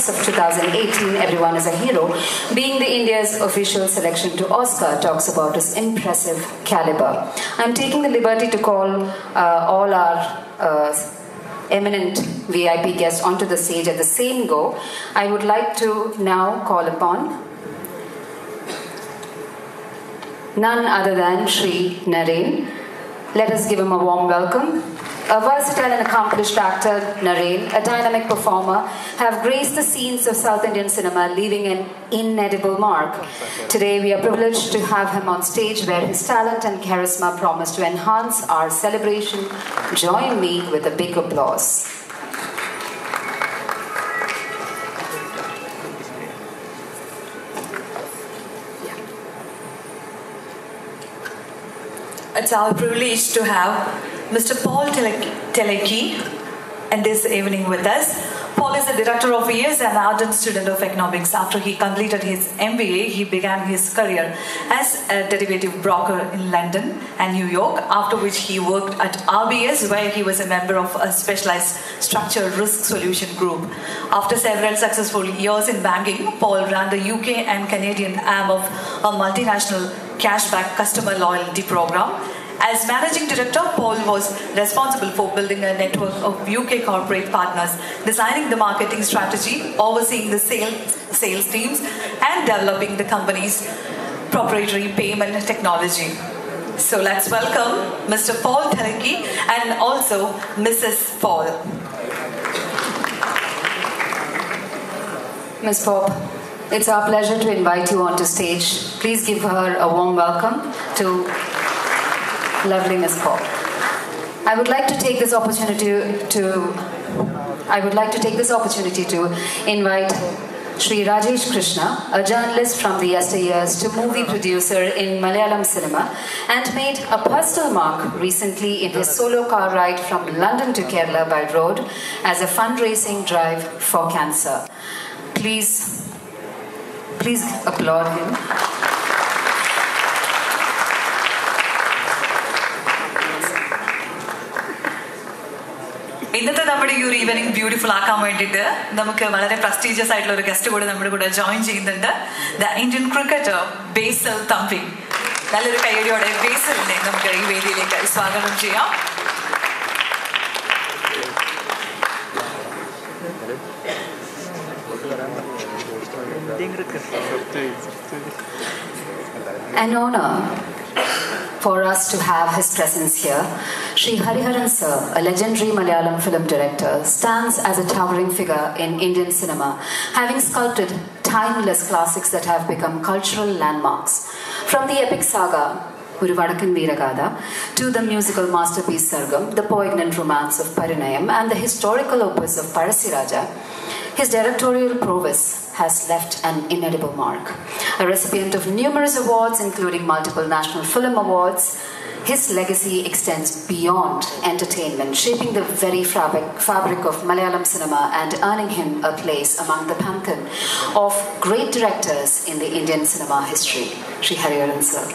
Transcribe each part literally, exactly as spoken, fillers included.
success of two thousand eighteen, Everyone is a Hero, being the India's official selection to Oscar, talks about his impressive caliber. I'm taking the liberty to call uh, all our uh, eminent V I P guests onto the stage at the same go. I would like to now call upon none other than Shri Naren. Let us give him a warm welcome. A versatile and accomplished actor, Naren, a dynamic performer, have graced the scenes of South Indian cinema, leaving an inedible mark. Today, we are privileged to have him on stage where his talent and charisma promise to enhance our celebration. Join me with a big applause. It's our privilege to have Mister Paul Telecki and this evening with us. Paul is the director of E S and an ardent student of economics. After he completed his M B A, he began his career as a derivative broker in London and New York, after which he worked at R B S, where he was a member of a specialized structured risk solution group. After several successful years in banking, Paul ran the U K and Canadian arm of a multinational cashback customer loyalty program. As managing director, Paul was responsible for building a network of U K corporate partners, designing the marketing strategy, overseeing the sales, sales teams, and developing the company's proprietary payment technology. So let's welcome Mister Paul Telecki and also Missus Paul. Miz Pop, it's our pleasure to invite you onto stage. Please give her a warm welcome to lovely Miz Paul. I would like to take this opportunity to I would like to take this opportunity to invite Shri Rajesh Krishna, a journalist from the yesteryears to movie producer in Malayalam cinema, and made a personal mark recently in his solo car ride from London to Kerala by road as a fundraising drive for cancer. Please, please applaud him. ഇന്നത്തെ നമ്മുടെ ഈ ഒരു evening beautiful ആക്കാൻ വേണ്ടിയിട്ട് നമുക്ക് വളരെ prestigious ആയിട്ടുള്ള ഒരു ഗസ്റ്റ് കൂടെ നമ്മുടെ കൂടെ ജോയിൻ ചെയ്യുന്നുണ്ട്. The Indian cricketer Basil Thampi. നല്ലൊരു കൈയടിയോടെ ബേസലിനെ നമുക്ക് ഈ വേദിയിലേക്ക് സ്വാഗതം ചെയ്യാം. An honor for us to have his presence here. Shri Hariharan Sir, a legendary Malayalam film director, stands as a towering figure in Indian cinema, having sculpted timeless classics that have become cultural landmarks. From the epic saga Oru Vadakkan Veeragatha to the musical masterpiece Sargam, the poignant romance of Parinayam, and the historical opus of Parasiraja, his directorial prowess has left an inedible mark. A recipient of numerous awards, including multiple National Film Awards, his legacy extends beyond entertainment, shaping the very fabric, fabric of Malayalam cinema and earning him a place among the pantheon of great directors in the Indian cinema history. Shri Hariharan Sir.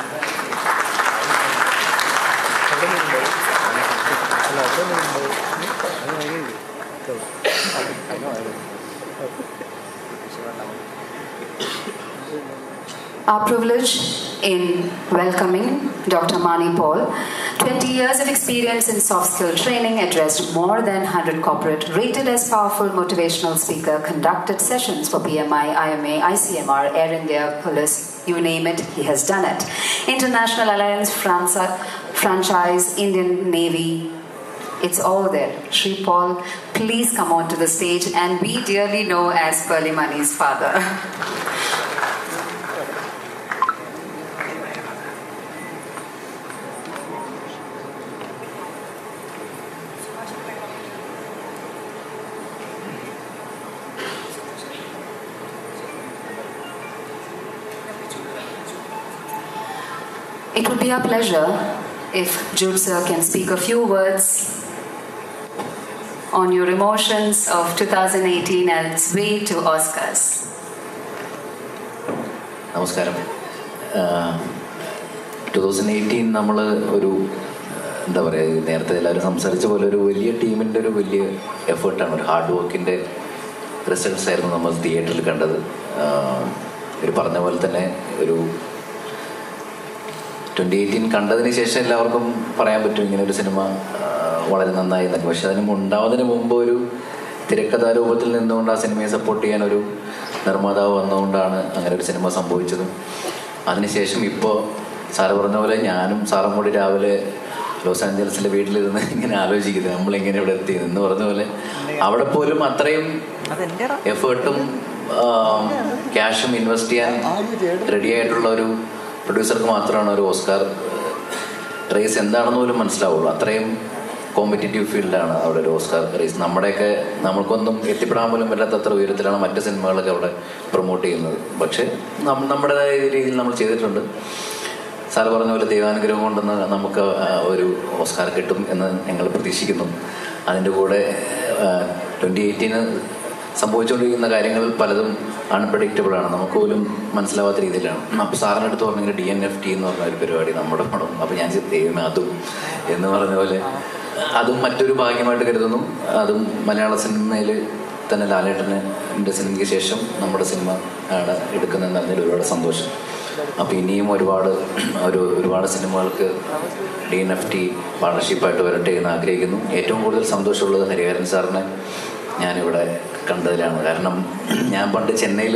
Our privilege in welcoming Doctor Mani Paul, twenty years of experience in soft skill training, addressed more than one hundred corporate, rated as powerful motivational speaker, conducted sessions for P M I, I M A, I C M R, Air India, Police, you name it, he has done it. International Alliance, France, franchise, Indian Navy, it's all there. Shri Paul, please come on to the stage and be dearly known as Pearly Mani's father. It would be our pleasure if Jude Sir can speak a few words on your emotions of two thousand eighteen and its way to Oscars. Namaskaram. twenty eighteen നമ്മൾ ഒരു എന്താ പറയുക നേരത്തെ എല്ലാവരും സംസാരിച്ച പോലെ ഒരു വലിയ ടീമിൻ്റെ ഒരു വലിയ എഫേർട്ടാണ്, ഒരു ഹാർഡ് വർക്കിൻ്റെ റിസൾട്ട്സ് ആയിരുന്നു നമ്മൾ തിയേറ്ററിൽ കണ്ടത്. ഒരു പറഞ്ഞ പോലെ തന്നെ ഒരു ട്വൻറ്റി എയ്റ്റീൻ കണ്ടതിന് ശേഷം എല്ലാവർക്കും പറയാൻ പറ്റും ഇങ്ങനെ ഒരു സിനിമ വളരെ നന്നായി എന്നൊക്കെ. പക്ഷെ അതിന് ഉണ്ടാവുന്നതിന് മുമ്പ് ഒരു തിരക്കഥാരൂപത്തിൽ നിന്നുകൊണ്ട് ആ സിനിമയെ സപ്പോർട്ട് ചെയ്യാൻ ഒരു നിർമ്മാതാവ് വന്നുകൊണ്ടാണ് അങ്ങനെ ഒരു സിനിമ സംഭവിച്ചതും. അതിനുശേഷം ഇപ്പോൾ സാറ് പറഞ്ഞ പോലെ ഞാനും സാറും കൂടി രാവിലെ ലോസ് ആഞ്ചലസിലെ വീട്ടിലിരുന്ന് ഇങ്ങനെ ആലോചിക്കുന്നത് നമ്മളെങ്ങനെ ഇവിടെ എത്തി എന്ന് പറഞ്ഞ പോലെ അവിടെ പോലും അത്രയും എഫേർട്ടും ക്യാഷും ഇൻവെസ്റ്റ് ചെയ്യാൻ റെഡി ആയിട്ടുള്ള ഒരു പ്രൊഡ്യൂസർക്ക് മാത്രമാണ് ഒരു ഓസ്കാർ റേസ് എന്താണെന്ന് പോലും മനസ്സിലാവുള്ളൂ. അത്രയും കോമ്പറ്റീറ്റീവ് ഫീൽഡാണ് അവിടെ ഒരു ഓസ്കാർ റേസ്. നമ്മുടെയൊക്കെ നമ്മൾക്കൊന്നും എത്തിപ്പെടാൻ പോലും പറ്റാത്തത്ര ഉയരത്തിലാണ് മറ്റ് സിനിമകളൊക്കെ അവിടെ പ്രൊമോട്ട് ചെയ്യുന്നത്. പക്ഷേ നമ്മുടേതായ രീതിയിൽ നമ്മൾ ചെയ്തിട്ടുണ്ട്. സാറ് പറഞ്ഞ പോലെ ദൈവാനുഗ്രഹം കൊണ്ടെന്ന് നമുക്ക് ഒരു ഓസ്കാർ കിട്ടും എന്ന് ഞങ്ങൾ പ്രതീക്ഷിക്കുന്നു. അതിൻ്റെ കൂടെ ട്വൻറ്റി എയ്റ്റീന് സംഭവിച്ചുകൊണ്ടിരിക്കുന്ന കാര്യങ്ങൾ പലതും അൺപ്രഡിക്റ്റബിൾ ആണ്, നമുക്ക് പോലും മനസ്സിലാവാത്ത രീതിയിലാണ്. അപ്പോൾ സാറിൻ്റെ അടുത്ത് പറഞ്ഞെങ്കിൽ ഡി എൻ എഫ് ടി എന്ന് പറഞ്ഞ ഒരു പരിപാടി നമ്മുടെ പടം. അപ്പോൾ ഞാൻ ദൈവമേ അതും എന്ന് പറഞ്ഞ പോലെ അതും മറ്റൊരു ഭാഗ്യമായിട്ട് കരുതുന്നു. അതും മലയാള സിനിമയിൽ തന്നെ ലാലേട്ടന് എൻ്റെ സിനിമയ്ക്ക് ശേഷം നമ്മുടെ സിനിമ ആണ് എടുക്കുന്നതെന്ന് പറഞ്ഞാൽ ഒരുപാട് സന്തോഷം. അപ്പോൾ ഇനിയും ഒരുപാട് ഒരു ഒരുപാട് സിനിമകൾക്ക് ഡി എൻ എഫ് ടി പാർട്ണർഷിപ്പായിട്ട് വരട്ടെ എന്ന് ആഗ്രഹിക്കുന്നു. ഏറ്റവും കൂടുതൽ സന്തോഷമുള്ളത് ഹരിഹരൻ സാറിനെ ഞാനിവിടെ കണ്ടതിലാണ്. കാരണം ഞാൻ പണ്ട് ചെന്നൈയിൽ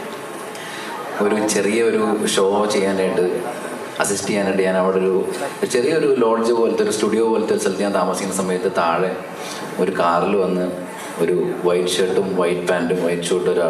ഒരു ചെറിയൊരു ഷോ ചെയ്യാനായിട്ട് അസിസ്റ്റ് ചെയ്യാനായിട്ട് ഞാൻ അവിടെ ഒരു ചെറിയൊരു ലോഡ്ജ് പോലത്തെ ഒരു സ്റ്റുഡിയോ പോലത്തെ ഒരു സ്ഥലത്ത് ഞാൻ താമസിക്കുന്ന സമയത്ത് താഴെ ഒരു കാറിൽ വന്ന് ഒരു വൈറ്റ് ഷർട്ടും വൈറ്റ് പാൻറ്റും വൈറ്റ് ഷൂട്ടും ഒരാൾ,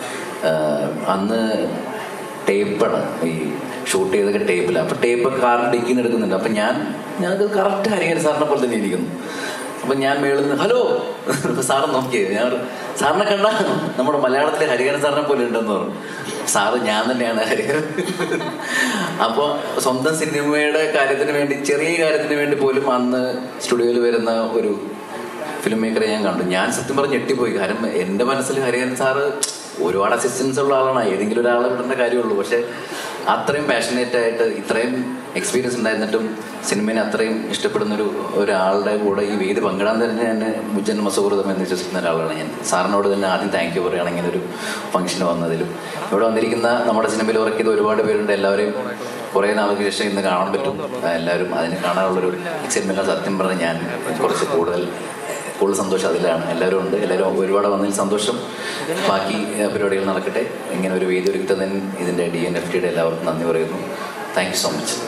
അന്ന് ടേപ്പാണ് ഈ ഷൂട്ട് ചെയ്തൊക്കെ ടേപ്പിലാണ്. അപ്പോൾ ടേപ്പ് കാറിന് ഡിക്കിന്ന് എടുക്കുന്നുണ്ട്. അപ്പം ഞാൻ ഞാനത് കറക്റ്റ് ഹരിഹരൻ സാറിനെ പോലെ തന്നെ ഇരിക്കുന്നു. അപ്പം ഞാൻ മേളിൽ നിന്ന് ഹലോ സാറ് നോക്കിയത്, ഞാൻ സാറിനെ കണ്ട നമ്മുടെ മലയാളത്തിലെ ഹരിഹരൻ സാറിനെ പോലെ ഉണ്ടെന്ന് പറഞ്ഞു. സാറ് ഞാൻ തന്നെയാണ് ഹരിഹരൻ. അപ്പോൾ സ്വന്തം സിനിമയുടെ കാര്യത്തിന് വേണ്ടി ചെറിയ കാര്യത്തിന് വേണ്ടി പോലും അന്ന് സ്റ്റുഡിയോയിൽ വരുന്ന ഒരു ഫിലിം മേക്കറെ ഞാൻ കണ്ടു. ഞാൻ സത്യം പറഞ്ഞ് ഞെട്ടിപ്പോയി. കാരണം എൻ്റെ മനസ്സിൽ ഹരിഹരൻ സാറ് ഒരുപാട് അസിസ്റ്റൻസ് ഉള്ള ആളാണ്, ഏതെങ്കിലും ഒരാളെ വിടേണ്ട കാര്യമുള്ളൂ. പക്ഷെ അത്രയും പാഷനേറ്റ് ആയിട്ട് ഇത്രയും എക്സ്പീരിയൻസ് ഉണ്ടായിരുന്നിട്ടും സിനിമയെ അത്രയും ഇഷ്ടപ്പെടുന്നൊരു ഒരാളുടെ കൂടെ ഈ വേദി പങ്കിടാൻ തന്നെ എന്നെ മുജ്ജൻ മസൂർദം എന്ന് വിശ്വസിക്കുന്ന ഒരാളാണ് ഞാൻ. സാറിനോട് തന്നെ ആദ്യം താങ്ക് യു പറയുകയാണ് ഇങ്ങനെ ഒരു ഫംഗ്ഷന് വന്നതിലും. ഇവിടെ വന്നിരിക്കുന്ന നമ്മുടെ സിനിമയിൽ വർക്ക് ചെയ്ത ഒരുപാട് പേരുണ്ട്. എല്ലാവരെയും കുറേ നാൾക്ക് ശേഷം ഇന്ന് കാണാൻ പറ്റും. എല്ലാവരും അതിന് കാണാനുള്ളൊരു എക്സൈറ്റ്മെൻറ്റ് സത്യം പറഞ്ഞ് ഞാൻ കുറച്ച് കൂടുതൽ കൂടുതൽ സന്തോഷം അതിലാണ്. എല്ലാവരും ഉണ്ട്, എല്ലാവരും ഒരുപാട് വന്നതിൽ സന്തോഷം. ബാക്കി പരിപാടികൾ നടക്കട്ടെ. ഇങ്ങനെ ഒരു വേദി ഒരുക്കുന്നതിന് ഇതിൻ്റെ ഡി എൻ എഫ് ടിയുടെ എല്ലാവർക്കും നന്ദി പറയുന്നു. Thank you so much.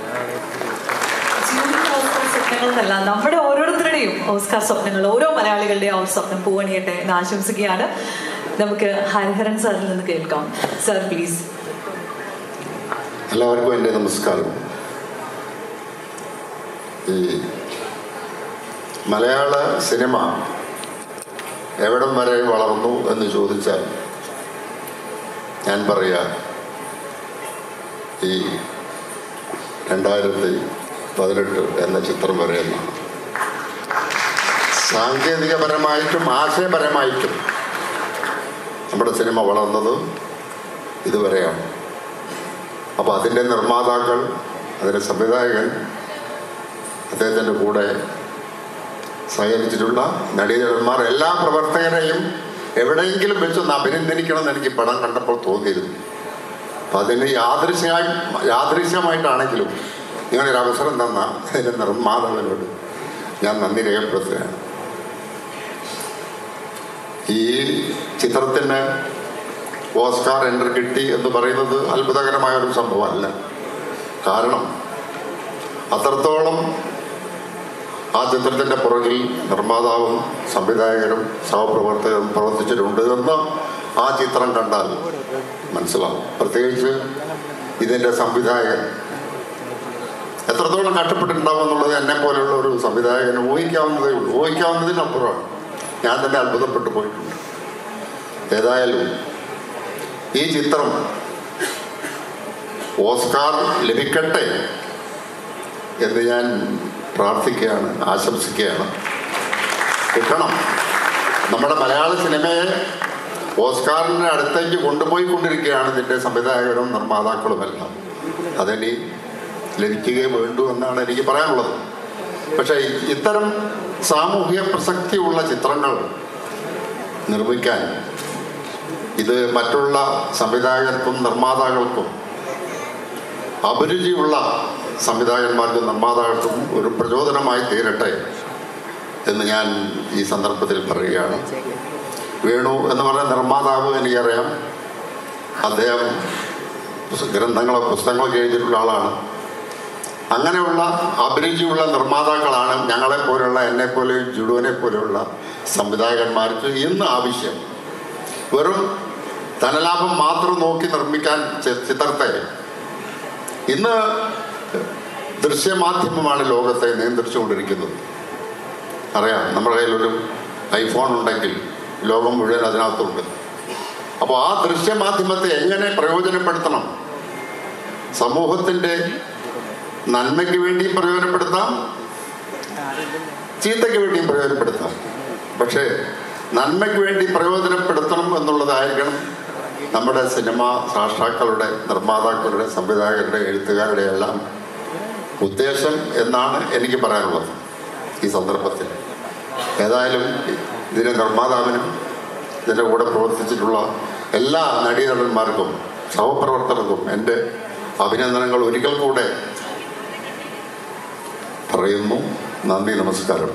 സ്വപ്നങ്ങളെന്നല്ല, നമ്മുടെ ഓരോരുത്തരുടെയും ഓസ്കാർ സ്വപ്നങ്ങൾ, ഓരോ മലയാളികളുടെയും ആ സ്വപ്നം പൂവണിയട്ടെ എന്ന് ആശംസിക്കുകയാണ്. നമുക്ക് ഹരിഹരൻ സാറിൽ നിന്ന് കേൾക്കാം. Sir please. എല്ലാവർക്കും എൻ്റെ നമസ്കാരം. ഈ മലയാള സിനിമ എവിടം വരെ വളർന്നു എന്ന് ചോദിച്ചാൽ ഞാൻ പറയാ ഈ രണ്ടായിരത്തി പതിനെട്ട് എന്ന ചിത്രം വരെ എന്നാണ്. സാങ്കേതികപരമായിട്ടും ആശയപരമായിട്ടും നമ്മുടെ സിനിമ വളർന്നത് ഇതുവരെയാണ്. അപ്പോൾ അതിൻ്റെ നിർമ്മാതാക്കൾ, അതിൻ്റെ സംവിധായകൻ, അദ്ദേഹത്തിൻ്റെ കൂടെ സഹകരിച്ചിട്ടുള്ള നടീനടന്മാർ, എല്ലാ പ്രവർത്തകരെയും എവിടെയെങ്കിലും വെച്ചൊന്ന് അഭിനന്ദിക്കണമെന്ന് എനിക്ക് പടം കണ്ടപ്പോൾ തോന്നിയിരുന്നു. അപ്പം അതിന് യാദൃശ്യമായി യാദൃശ്യമായിട്ടാണെങ്കിലും നിങ്ങളൊരു അവസരം തന്ന അതിൻ്റെ നിർമ്മാതാവിനോട് ഞാൻ നന്ദി രേഖപ്പെടുത്തുകയാണ്. ഈ ചിത്രത്തിന് ഓസ്കാർ എൻട്രി കിട്ടി എന്ന് പറയുന്നത് അത്ഭുതകരമായ ഒരു സംഭവമല്ല. കാരണം അത്രത്തോളം ആ ചിത്രത്തിൻ്റെ പുറകിൽ നിർമ്മാതാവും സംവിധായകരും സഹപ്രവർത്തകരും പ്രവർത്തിച്ചിട്ടുണ്ട് എന്ന് ആ ചിത്രം കണ്ടാൽ മനസ്സിലാവും. പ്രത്യേകിച്ച് ഇതിൻ്റെ സംവിധായകൻ എത്രത്തോളം കഷ്ടപ്പെട്ടിട്ടുണ്ടാവും എന്നുള്ളത് എന്നെ പോലെയുള്ള ഒരു സംവിധായകന് ഊഹിക്കാവുന്നതേ ഉള്ളൂ. ഊഹിക്കാവുന്നതിനപ്പുറമാണ്. ഞാൻ തന്നെ അത്ഭുതപ്പെട്ടു പോയിട്ടുണ്ട്. ഏതായാലും ഈ ചിത്രം ഓസ്കാർ ലഭിക്കട്ടെ എന്ന് ഞാൻ പ്രാർത്ഥിക്കുകയാണ്, ആശംസിക്കുകയാണ്. കിട്ടണം. നമ്മുടെ മലയാള സിനിമയെ ഓസ്കാറിൻ്റെ അടുത്തേക്ക് കൊണ്ടുപോയിക്കൊണ്ടിരിക്കുകയാണ് ഇതിൻ്റെ സംവിധായകരും നിർമ്മാതാക്കളുമെല്ലാം. അതിനി ലഭിക്കുകയേ വേണ്ടൂ എന്നാണ് എനിക്ക് പറയാനുള്ളത്. പക്ഷേ ഇത്തരം സാമൂഹിക പ്രസക്തിയുള്ള ചിത്രങ്ങൾ നിർമ്മിക്കാൻ ഇത് മറ്റുള്ള സംവിധായകർക്കും നിർമ്മാതാക്കൾക്കും അഭിരുചിയുള്ള സംവിധായകന്മാർക്കും നിർമ്മാതാക്കൾക്കും ഒരു പ്രചോദനമായി തീരട്ടെ എന്ന് ഞാൻ ഈ സന്ദർഭത്തിൽ പറയുകയാണ്. വേണു എന്ന് പറയുന്ന നിർമ്മാതാവ് എനിക്കറിയാം. അദ്ദേഹം ഗ്രന്ഥങ്ങളോ പുസ്തകങ്ങളൊക്കെ എഴുതിയിട്ടുള്ള ആളാണ്. അങ്ങനെയുള്ള അഭിരുചിയുള്ള നിർമ്മാതാക്കളാണ് ഞങ്ങളെപ്പോലെയുള്ള എന്നെപ്പോലെയും ജുഡുവിനെ പോലെയുള്ള സംവിധായകന്മാർക്ക് ഇന്ന് ആവശ്യം. വെറും ധനലാഭം മാത്രം നോക്കി നിർമ്മിക്കാൻ ചിത്രത്തെ ഇന്ന് ദൃശ്യമാധ്യമമാണ് ലോകത്തെ നിയന്ത്രിച്ചുകൊണ്ടിരിക്കുന്നത്. അറിയാം, നമ്മുടെ കയ്യിലൊരു ഐഫോൺ ഉണ്ടെങ്കിൽ ലോകം മുഴുവൻ അതിനകത്തുണ്ട്. അപ്പോൾ ആ ദൃശ്യമാധ്യമത്തെ എങ്ങനെ പ്രയോജനപ്പെടുത്തണം? സമൂഹത്തിൻ്റെ നന്മയ്ക്ക് വേണ്ടിയും പ്രയോജനപ്പെടുത്താം, ചീത്തയ്ക്ക് വേണ്ടിയും പ്രയോജനപ്പെടുത്താം. പക്ഷേ നന്മയ്ക്ക് വേണ്ടി പ്രയോജനപ്പെടുത്തണം എന്നുള്ളതായിരിക്കണം നമ്മുടെ സിനിമ സാഷ്ടാക്കളുടെ, നിർമ്മാതാക്കളുടെ, സംവിധായകരുടെ, എഴുത്തുകാരുടെ എല്ലാം ഉദ്ദേശം എന്നാണ് എനിക്ക് പറയാനുള്ളത് ഈ സന്ദർഭത്തിൽ. ഏതായാലും ഇതിൻ്റെ നിർമ്മാതാവിനും ഇതിൻ്റെ കൂടെ പ്രവർത്തിച്ചിട്ടുള്ള എല്ലാ നടീനടന്മാർക്കും സഹപ്രവർത്തകർക്കും എൻ്റെ അഭിനന്ദനങ്ങൾ ഒരിക്കൽ കൂടെ പറയുന്നു. നന്ദി, നമസ്കാരം.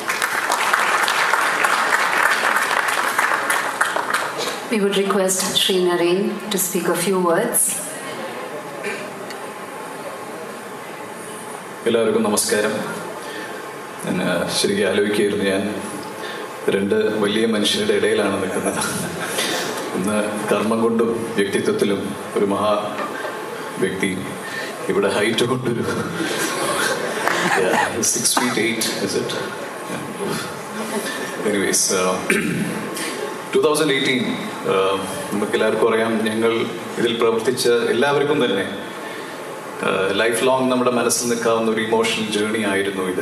We would request Shri Naren to speak a few words. എല്ലാവർക്കും നമസ്കാരം. ഞാൻ ശരിക്കും ആലോചിക്കുകയായിരുന്നു, ഞാൻ രണ്ട് വലിയ മനുഷ്യരുടെ ഇടയിലാണ് നിൽക്കുന്നത്. ഒന്ന് കർമ്മം കൊണ്ടും വ്യക്തിത്വത്തിലും ഒരു മഹാ വ്യക്തി, ഇവിടെ ഹൈറ്റ് കൊണ്ടൊരു six feet eight is it. Anyways, two thousand eighteen നമുക്ക് എല്ലാവർക്കും അറിയാം, ഞങ്ങൾ ഇതിൽ പ്രവർത്തിച്ച എല്ലാവർക്കും തന്നെ ലൈഫ് ലോങ് നമ്മുടെ മനസ്സിൽ നിൽക്കാവുന്ന ഒരു ഇമോഷണൽ ജേർണി ആയിരുന്നു ഇത്.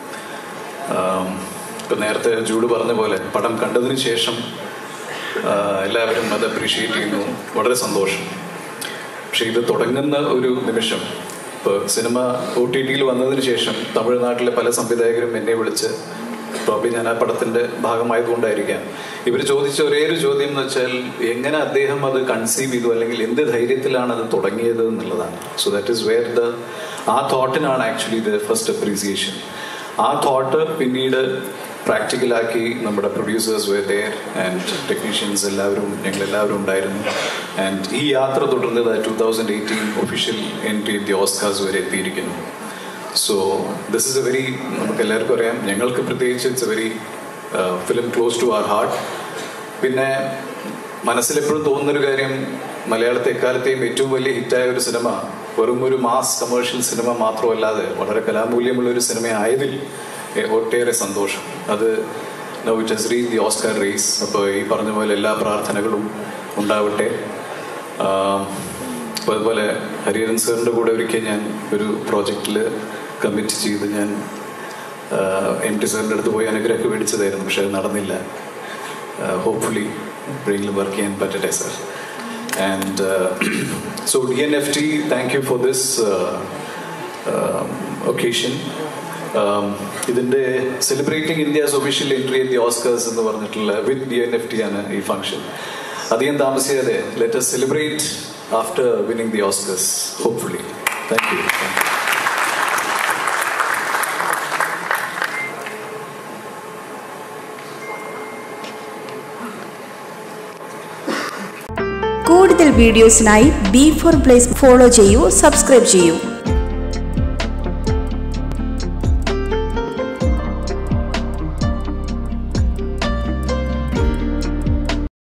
ഇപ്പം നേരത്തെ ജൂഡ് പറഞ്ഞ പോലെ പടം കണ്ടതിന് ശേഷം എല്ലാവരും അത് അപ്രീഷിയേറ്റ് ചെയ്യുന്നു, വളരെ സന്തോഷം. പക്ഷെ ഇത് തുടങ്ങുന്ന ഒരു നിമിഷം, ഇപ്പോൾ സിനിമ ഒ ടി ടിയിൽ വന്നതിന് ശേഷം തമിഴ്നാട്ടിലെ പല സംവിധായകരും എന്നെ വിളിച്ച്, പ്രോബ്ലി ഞാൻ ആ പടത്തിൻ്റെ ഭാഗമായതുകൊണ്ടായിരിക്കാം, ഇവർ ചോദിച്ച ഒരേ ഒരു ചോദ്യം എന്ന് വെച്ചാൽ എങ്ങനെ അദ്ദേഹം അത് കൺസീവ് ചെയ്തു, അല്ലെങ്കിൽ എന്ത് ധൈര്യത്തിലാണ് അത് തുടങ്ങിയത് എന്നുള്ളതാണ്. So that is where the uh തോട്ടിനാണ് ആക്ച്വലി ദ ഫസ്റ്റ് അപ്രീസിയേഷൻ. ആ തോട്ട് പിന്നീട് പ്രാക്ടിക്കലാക്കി നമ്മുടെ producers were there and technicians എല്ലാവരും ഞങ്ങളെല്ലാവരും ഉണ്ടായിരുന്നു. ആൻഡ് ഈ യാത്ര തുടർന്നത് two thousand eighteen official entry the Oscars വരെ എത്തിയിരിക്കുന്നു. So this is a very, നമുക്ക് എല്ലാവർക്കും അറിയാം, ഞങ്ങൾക്ക് പ്രത്യേകിച്ച് it's a very film close to our heart. പിന്നെ മനസ്സിലെപ്പോഴും തോന്നുന്നൊരു കാര്യം, മലയാളത്തെ എക്കാലത്തെയും ഏറ്റവും വലിയ ഹിറ്റായ ഒരു സിനിമ വെറും ഒരു മാസ് കമേഴ്ഷ്യൽ സിനിമ മാത്രമല്ലാതെ വളരെ കലാമൂല്യമുള്ള ഒരു സിനിമ ആയതിൽ ഒട്ടേറെ സന്തോഷം. അത് now it has reach the Oscar race. അപ്പോൾ ഈ പറഞ്ഞ പോലെ എല്ലാ പ്രാർത്ഥനകളും ഉണ്ടാവട്ടെ. അപ്പോൾ അതുപോലെ ഹരിഹരൻ സാറിൻ്റെ കൂടെ ഒരിക്കൽ ഞാൻ ഒരു പ്രോജക്റ്റിൽ കമ്മിറ്റ് ചെയ്ത് ഞാൻ എം ടി സാറിൻ്റെ അടുത്ത് പോയി അനുഗ്രഹമൊക്കെ മേടിച്ചതായിരുന്നു, പക്ഷെ അത് നടന്നില്ല. ഹോപ്പ്ഫുള്ളി എപ്പോഴെങ്കിലും വർക്ക് ചെയ്യാൻ പറ്റട്ടെ sir. And so D N F T, thank you for this occasion. ഇതിൻ്റെ celebrating India's official entry at the Oscars എന്ന് പറഞ്ഞിട്ടുള്ള with D N F T ആണ് ഈ ഫംഗ്ഷൻ. അധികം താമസിയാതെ let us celebrate after winning the Oscars, hopefully. Thank you. കൂടുതൽ വീഡിയോസിനായി B for plays follow ചെയ്യൂ, സബ്സ്ക്രൈബ് ചെയ്യൂ.